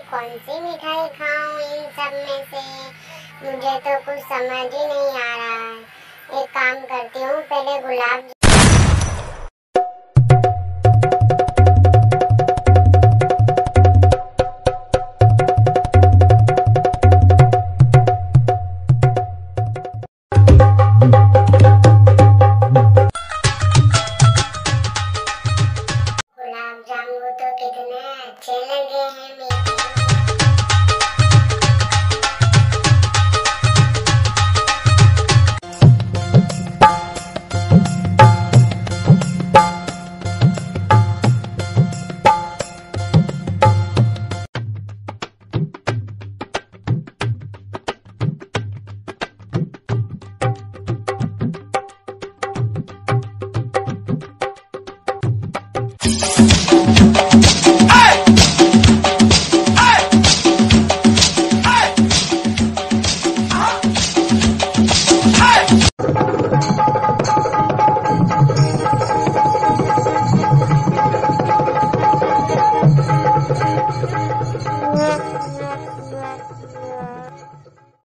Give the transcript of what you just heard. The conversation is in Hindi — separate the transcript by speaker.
Speaker 1: कौन सी मिठाई खाऊं इन सब में से, मुझे तो कुछ समझ ही नहीं आ रहा है। एक काम करती हूँ, पहले गुलाब जामुन तो कितने अच्छे लगे हैं मीठे।